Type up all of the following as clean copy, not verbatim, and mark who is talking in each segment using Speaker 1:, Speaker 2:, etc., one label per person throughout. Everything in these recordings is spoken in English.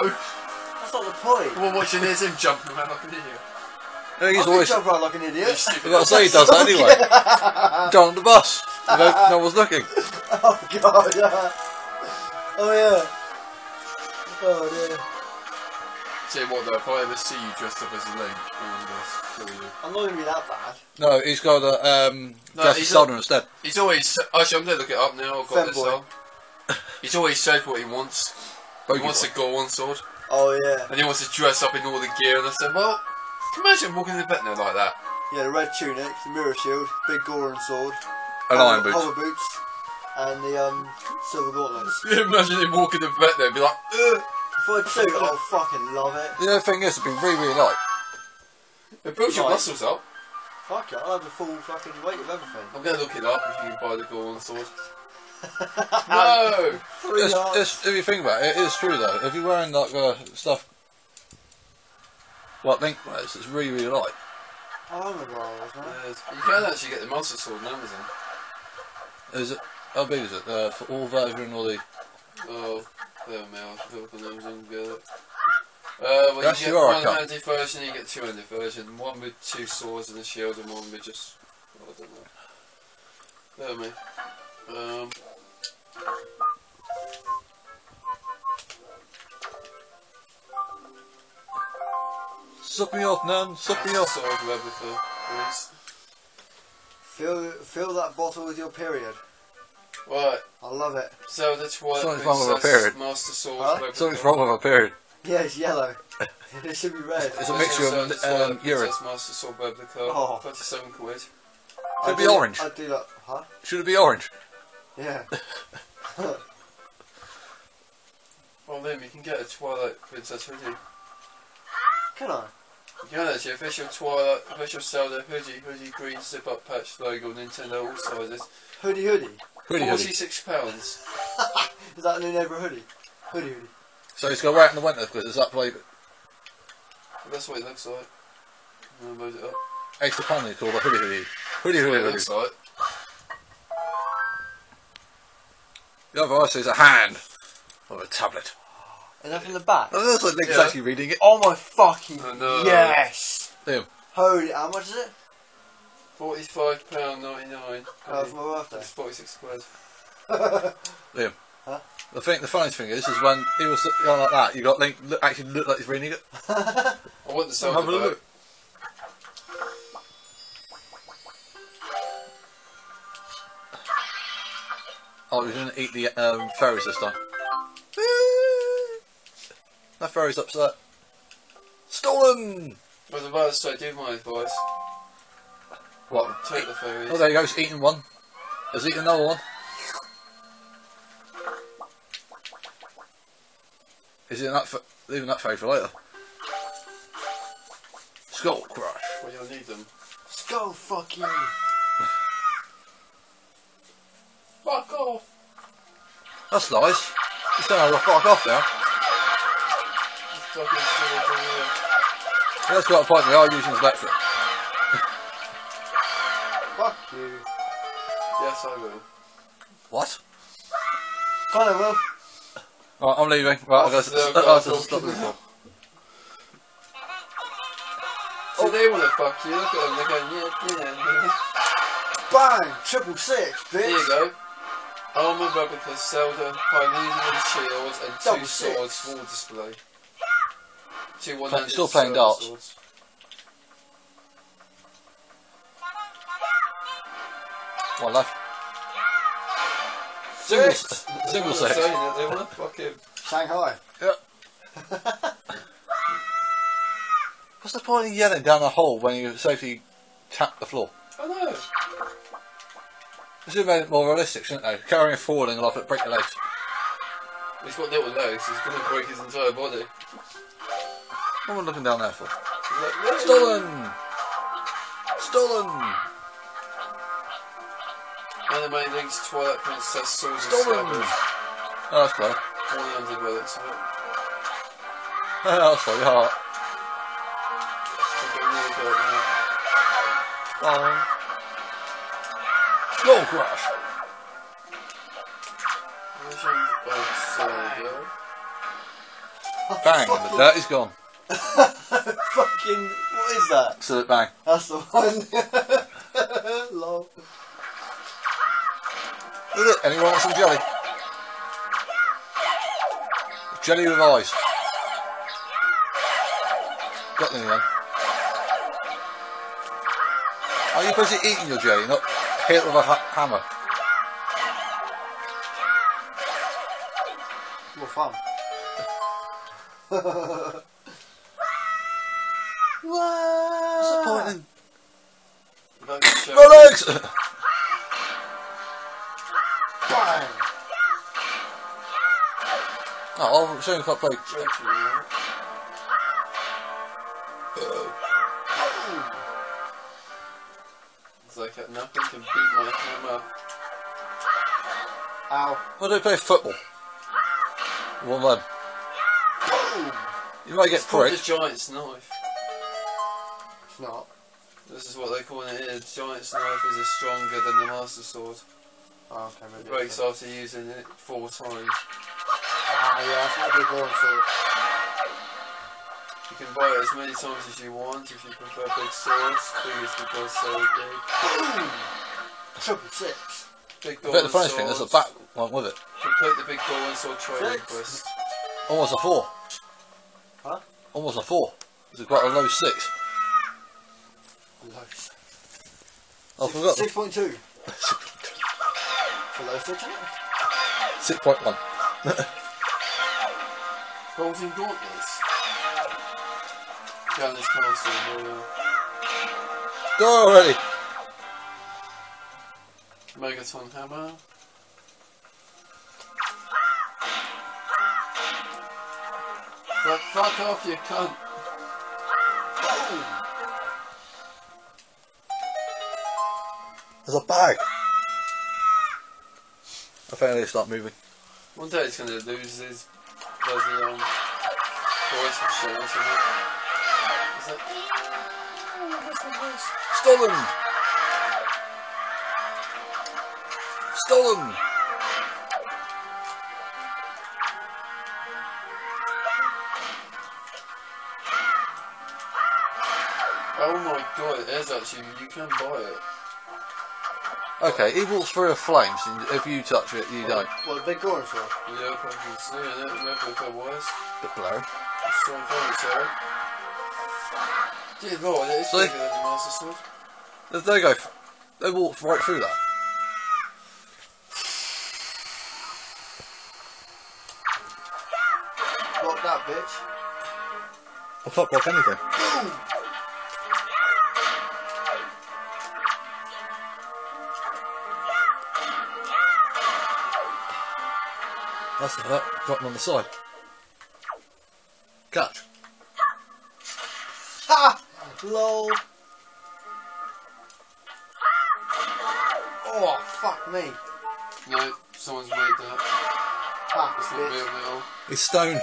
Speaker 1: That's not the point.
Speaker 2: Well, watching this him jumping around like an idiot.
Speaker 3: He's always
Speaker 1: jump around like an idiot.
Speaker 3: I've got to say he does that anyway. Down on the bus. No one's looking.
Speaker 1: Oh god, yeah. Oh yeah. Oh dear.
Speaker 2: Tell you what though, if I ever see you dressed up as a Link, I'm going to kill you.
Speaker 1: I'm not going to be that bad.
Speaker 3: No, he's got a Justice Soldier instead.
Speaker 2: He's always... Actually, I'm going to look it up now. I've got this
Speaker 1: Femboy.
Speaker 2: up. He's always said what he wants. He wants a Goron sword.
Speaker 1: Oh yeah.
Speaker 2: And he wants to dress up in all the gear. And I said, well, can you imagine walking in the vet now like that?
Speaker 1: Yeah, the red tunic, the mirror shield, big Goron sword,
Speaker 3: And iron boots.
Speaker 1: hover boots, and the silver gauntlets.
Speaker 2: You imagine him walking the vet there and be like, ugh.
Speaker 1: If I do, I'll fucking love it.
Speaker 3: The other thing is, it's been really, really light.
Speaker 2: It builds your
Speaker 1: Right.
Speaker 2: muscles up.
Speaker 1: Fuck it, I'll have the full fucking weight of everything.
Speaker 2: I'm going to look it up if you can buy the Goron sword. No!
Speaker 3: If you think about it, it is true though. If you're wearing like stuff like Link wears, it's really, really light.
Speaker 1: I remember all those, man.
Speaker 2: You can actually get the Monster Sword on Amazon.
Speaker 3: Is it? How big is it? For all version or the?
Speaker 2: Oh, there we are. Look on Amazon, get it. Well,
Speaker 3: That's
Speaker 2: you get
Speaker 3: your
Speaker 2: one
Speaker 3: account.
Speaker 2: handy version, you get two-handed version. One with two swords and a shield, and one with just... I don't know. There me.
Speaker 3: Suck me off, Nan. Suck me off.
Speaker 2: Sword replica, please.
Speaker 1: Fill that bottle with your period.
Speaker 2: Right.
Speaker 1: I love it.
Speaker 2: Zelda Twilight
Speaker 3: Something's wrong with my
Speaker 2: Princess
Speaker 3: period.
Speaker 2: Master Sword
Speaker 1: Huh?
Speaker 2: replica.
Speaker 3: Something's wrong with my period.
Speaker 1: Yeah, it's yellow. It should be red.
Speaker 3: It's a mixture
Speaker 2: Zelda
Speaker 3: of
Speaker 2: Twilight
Speaker 3: urine.
Speaker 2: Princess Master Sword replica.
Speaker 1: Oh.
Speaker 2: 27 quid.
Speaker 3: Should it be orange?
Speaker 1: I do like, huh?
Speaker 3: Should it be orange?
Speaker 1: Yeah.
Speaker 2: Well, then you can get a Twilight Princess hoodie.
Speaker 1: Can I?
Speaker 2: You can actually, official Twilight, official Zelda hoodie green zip up patch logo, Nintendo all sizes.
Speaker 1: Hoodie.
Speaker 3: Hoodie, hoodie.
Speaker 2: £46.
Speaker 1: Is that a new neighbour hoodie? Hoodie.
Speaker 3: So he's going to wear it in the winter because it's that flavour.
Speaker 2: That's what it looks like. I'm gonna load it up.
Speaker 3: Extra panel called a hoodie. Hoodie.
Speaker 2: That's what it looks like.
Speaker 3: The other ice is a hand or a tablet.
Speaker 1: Enough in the back?
Speaker 3: Oh, that's like Link's
Speaker 2: Yeah.
Speaker 3: actually reading it.
Speaker 1: Oh my fucking
Speaker 2: I know.
Speaker 1: yes!
Speaker 3: Damn.
Speaker 1: Holy, how much is it?
Speaker 2: £45.99.
Speaker 1: For my birthday.
Speaker 2: It's 46 quid.
Speaker 3: Liam.
Speaker 1: Huh?
Speaker 3: The funniest thing is when he was going like that, you got Link actually look like he's reading it.
Speaker 2: I want the Zelda
Speaker 3: Have a
Speaker 2: back.
Speaker 3: look. Oh, he's going to eat the fairies this time. That fairy's upset. Stolen!
Speaker 2: I was about to say, do my advice.
Speaker 3: What?
Speaker 2: Take the fairies.
Speaker 3: Oh, there you go. He's eating one. He's eating another one. He's leaving that fairy for later. Skull crush.
Speaker 2: Well, you'll need them.
Speaker 1: Skull fuck you!
Speaker 2: Fuck off!
Speaker 3: That's nice. He's saying I'll fuck off now.
Speaker 2: You fucking silly thing.
Speaker 3: That's got a point. We are using his electric.
Speaker 1: Fuck you.
Speaker 2: Yes, I will.
Speaker 3: What?
Speaker 1: Kinda will.
Speaker 3: Right, I'm leaving. Right, I'll go stop this one.
Speaker 2: So they want to fuck you. Look at them. They're going, yeah.
Speaker 1: Bang! 666, bitch!
Speaker 2: Here you go. Armour replica, Zelda, Hylian shields, and two
Speaker 1: Double
Speaker 2: swords
Speaker 1: six.
Speaker 2: wall display. Two
Speaker 3: You're
Speaker 2: one-handed
Speaker 3: still playing
Speaker 2: Zelda
Speaker 3: darts.
Speaker 2: swords.
Speaker 3: One left.
Speaker 1: Six!
Speaker 3: Single
Speaker 2: They're
Speaker 3: sex.
Speaker 2: saying that they want to fuck him.
Speaker 1: Shanghai.
Speaker 3: Yep. What's the point of yelling down the hole when you safely tap the floor?
Speaker 2: I know.
Speaker 3: This would have made it more realistic, shouldn't they? Carrying forward and off it, break your legs.
Speaker 2: He's got little legs. He's going to break his entire body.
Speaker 3: What am I looking down there for?
Speaker 2: He's like, "No."
Speaker 3: Stolen! Stolen!
Speaker 2: Anime links Twilight Princess swords and
Speaker 3: Stolen!
Speaker 2: scabbards.
Speaker 3: Oh, that's clever.
Speaker 2: 100 relics of it.
Speaker 3: That's like heart.
Speaker 2: Okay,
Speaker 3: Skull crush! Bang, and the dirt is gone.
Speaker 1: Fucking, what is that?
Speaker 3: Absolute bang.
Speaker 1: That's the one. Lol.
Speaker 3: Look at it. Anyone want some jelly? Jelly with eyes. Got them then. Are you busy eating your jelly, not hit it with a hammer?
Speaker 1: More fun.
Speaker 3: What's the point in...
Speaker 2: Don't
Speaker 3: Relax!
Speaker 1: Bang!
Speaker 3: Oh, I'll show you if I play.
Speaker 2: It's like nothing can beat my hammer.
Speaker 1: Ow.
Speaker 3: Why don't you play football? One of them. You might get
Speaker 2: It's called the
Speaker 3: pricked.
Speaker 2: Giant's Knife.
Speaker 1: It's not.
Speaker 2: This is what they call it here. Giant's Knife is stronger than the Master Sword.
Speaker 1: Oh, okay,
Speaker 2: It
Speaker 1: maybe.
Speaker 2: breaks after using it 4 times.
Speaker 1: Ah, yeah, that's not a big one, so.
Speaker 2: You can buy it as many times as you want if you prefer big swords. Big is because so big.
Speaker 1: Boom! Triple six.
Speaker 2: Big
Speaker 3: I bet the funny thing, there's a back one with it.
Speaker 2: Complete the big Golden Sword training
Speaker 1: Six.
Speaker 2: quest.
Speaker 3: Almost a 4.
Speaker 1: Huh?
Speaker 3: Almost a 4. It's quite a low 6.
Speaker 1: Low six.
Speaker 3: I forgot.
Speaker 1: 6.2. For low 6, isn't it?
Speaker 3: 6.1.
Speaker 2: Golden Gauntlets. Down this castle.
Speaker 3: Go already!
Speaker 2: Megaton Hammer. Fuck off, you cunt.
Speaker 3: There's a bag! I think I need to start moving.
Speaker 2: One day it's gonna lose his bloody voice and shit or something. Is that...
Speaker 3: Stolen! Stolen!
Speaker 2: Oh my god, it is actually, you can buy it.
Speaker 3: Okay, he walks through the flames, and if you touch it, you don't.
Speaker 1: What, big Goran sword?
Speaker 2: Yeah, I can see it, replica wise.
Speaker 3: Bit blurry.
Speaker 2: It's so funny, sorry. Dear lord, it is
Speaker 3: So-
Speaker 2: bigger than the Master Sword.
Speaker 3: They go. They walk right through that.
Speaker 1: Block that, bitch.
Speaker 3: I can't block anything. That's that. Got him on the side. Catch.
Speaker 1: Ha! Lol. Oh, fuck me.
Speaker 2: No, someone's made that.
Speaker 1: Ha,
Speaker 2: It's not
Speaker 1: bitch.
Speaker 2: real at all.
Speaker 3: He's stone.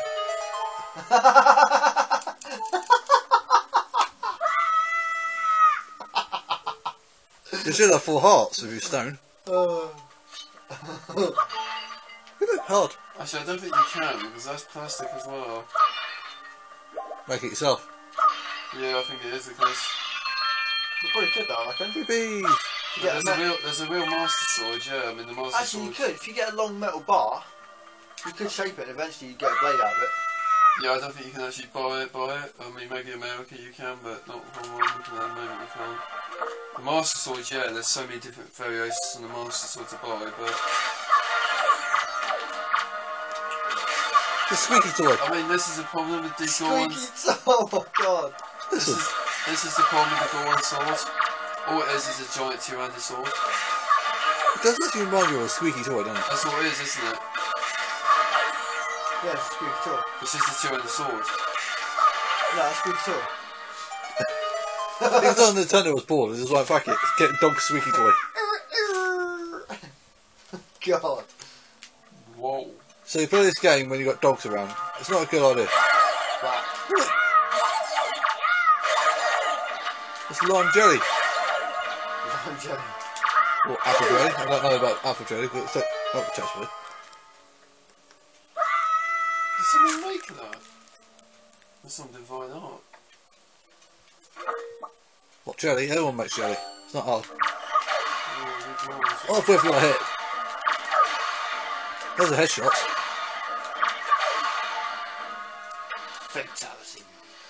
Speaker 3: You should have 4 hearts if you're stone. Look at hard.
Speaker 2: Actually, I don't think you can, because that's plastic as well.
Speaker 3: Make it yourself.
Speaker 2: Yeah, I think it is the case.
Speaker 1: You probably could though, I reckon.
Speaker 3: Bees.
Speaker 1: You get
Speaker 2: There's a real Master Sword, yeah. I mean, the Master
Speaker 1: Actually, you
Speaker 2: Sword.
Speaker 1: could. If you get a long metal bar, you could shape it and eventually you get a blade out of it.
Speaker 2: Yeah, I don't think you can actually buy it. I mean, maybe America you can, but not Hong Kong. At the moment you can't. The Master Sword, yeah, there's so many different variations on the Master Sword to buy, but
Speaker 3: The squeaky toy.
Speaker 2: I mean, this is the problem with these
Speaker 1: Squeaky
Speaker 2: Gorons.
Speaker 1: toe, oh my god.
Speaker 2: This is the problem with the Goron sword. All it is a giant two-handed sword.
Speaker 3: It does actually remind you of a squeaky toy, doesn't it?
Speaker 2: That's all it is, isn't it?
Speaker 1: Yeah, it's a squeaky toe.
Speaker 2: It's just a two-handed sword.
Speaker 1: No, it's a squeaky toe.
Speaker 3: Even though Nintendo was bored, it was like, fuck it, get a dog squeaky toy.
Speaker 1: God.
Speaker 2: Whoa.
Speaker 3: So you play this game when you've got dogs around. It's not a good idea.
Speaker 1: Right.
Speaker 3: It's lime jelly.
Speaker 1: I'm joking.
Speaker 3: Or apple jelly. I don't know about apple jelly, but it's apple taste with it.
Speaker 2: Did someone make that? That's some divine art.
Speaker 3: What, jelly? Everyone makes jelly. It's not hard.
Speaker 2: Oh,
Speaker 3: Oh, if you want to hit. There's a headshot.
Speaker 1: Fatality.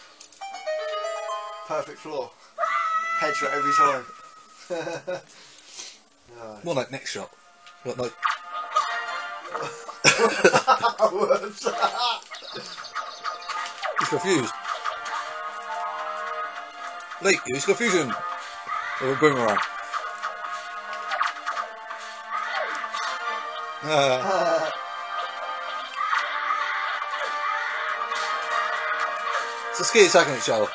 Speaker 1: Perfect floor. Headshot every time. No.
Speaker 3: More like next shot. But no.
Speaker 1: Whoops.
Speaker 3: He's confused. Late, use confusion. Or a boomerang. Let's keep attacking each other.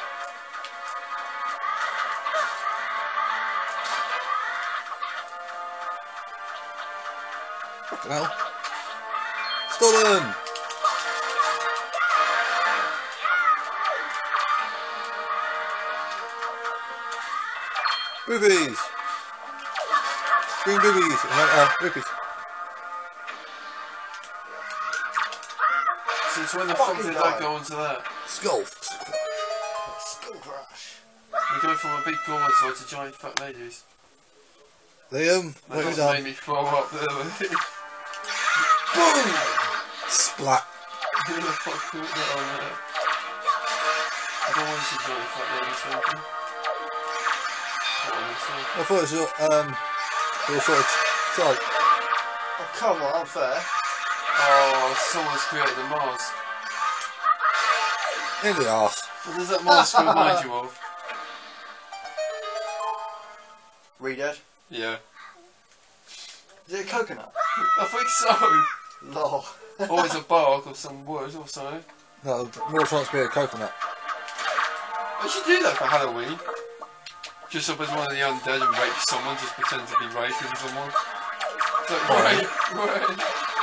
Speaker 3: Fucking hell. Stolen! Boobies! Green boobies! Rupees.
Speaker 2: Since when the fuck did I go onto that?
Speaker 3: Skull!
Speaker 1: Skull crash.
Speaker 2: You go from a big gourd side to giant fat ladies.
Speaker 3: They, what have you
Speaker 2: That
Speaker 3: done?
Speaker 2: made me throw up there.
Speaker 3: Boom! Splat.
Speaker 2: Who the fuck put that on there? I don't want to see giant fat ladies, thank you.
Speaker 3: I thought it was your sort of type.
Speaker 1: Oh, come on, unfair.
Speaker 2: Oh, someone's created a mask.
Speaker 3: In the arse.
Speaker 2: What does that mask remind you of?
Speaker 1: Redead.
Speaker 2: Yeah.
Speaker 1: Is it a coconut?
Speaker 2: I think so.
Speaker 1: Lol.
Speaker 2: Or it's a bark or some wood or something.
Speaker 3: No, more chance to be a coconut.
Speaker 2: I should do that for Halloween. Just up as one of the undead and rape someone, just pretend to be raping someone. It's like, rape.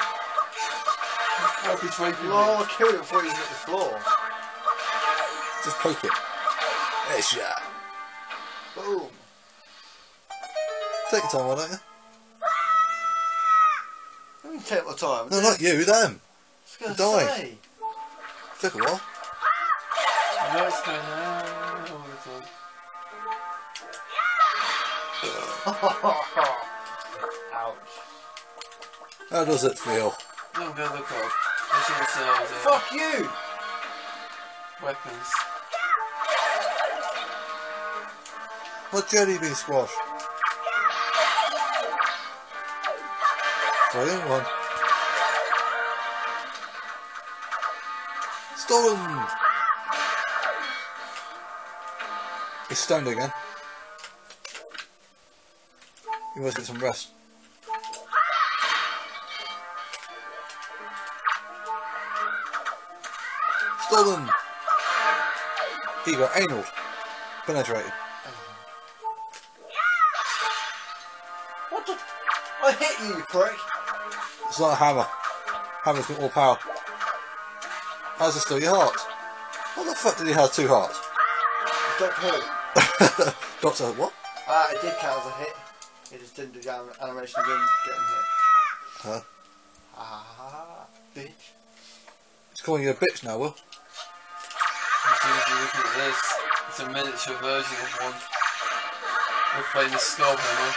Speaker 2: Hope he's raping me.
Speaker 1: Lol, I killed it before he hit the floor.
Speaker 3: Just poke it. Headshot.
Speaker 1: Boom.
Speaker 3: Take your time, why don't you?
Speaker 1: Let me take my time.
Speaker 3: No, not you, them.
Speaker 1: I was
Speaker 3: You're
Speaker 1: gonna
Speaker 3: dying.
Speaker 1: say.
Speaker 3: Took a while.
Speaker 2: I know it's going on all the time.
Speaker 1: Ouch.
Speaker 3: How does it feel?
Speaker 2: No, I'm gonna look up. Let's see what sells
Speaker 1: Fuck you!
Speaker 2: weapons.
Speaker 3: What jelly bean squash? Brilliant one. Stolen! He's stoned again. He must get some rest. Stolen! He got anal. Penetrated.
Speaker 1: What the? I hit you, you prick!
Speaker 3: It's not a hammer. Hammer's got more power. How's it still your heart? What the fuck did he have 2 hearts?
Speaker 1: It's Doctor Who.
Speaker 3: Doctor, what?
Speaker 1: It did count as a hit. It just didn't do the animation of him getting hit.
Speaker 3: Huh?
Speaker 1: Ah, bitch.
Speaker 3: He's calling you a bitch now, Will.
Speaker 2: As soon as you look at this, it's a miniature version of one. The famous skull hammer.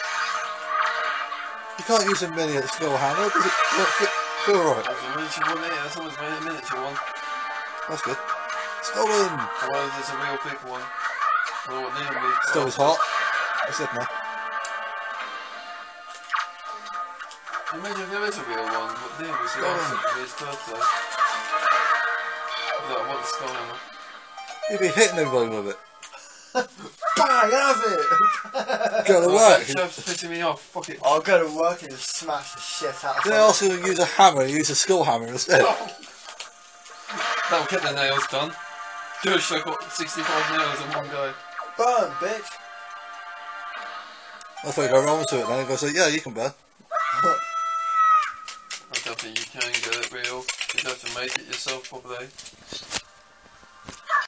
Speaker 3: You can't use a mini at the skull hammer because it won't feel right.
Speaker 2: There's a miniature one there, someone's made a miniature one.
Speaker 3: That's good. Stolen!
Speaker 2: Well, there's a real big one. I don't know what Liam needs.
Speaker 3: Stole his heart. That's it now.
Speaker 2: Imagine there is a real one, but Liam was asking for his birthday. Look, I want the skull hammer.
Speaker 3: You'd be hitting everybody with it.
Speaker 1: Bang, have it!
Speaker 3: Go to
Speaker 2: Oh,
Speaker 3: work.
Speaker 2: that show's pissing me off, fuck it.
Speaker 1: I'll go to work and just smash the shit out of
Speaker 3: They
Speaker 1: someone.
Speaker 3: also use a hammer, use a skull hammer instead.
Speaker 2: That'll get the nails done. Gosh, I got 65 nails in one go.
Speaker 1: Burn, bitch!
Speaker 3: I thought you go wrong to it then and go say, yeah, you can burn.
Speaker 2: I don't think you can get it real. You'd have to make it yourself, probably.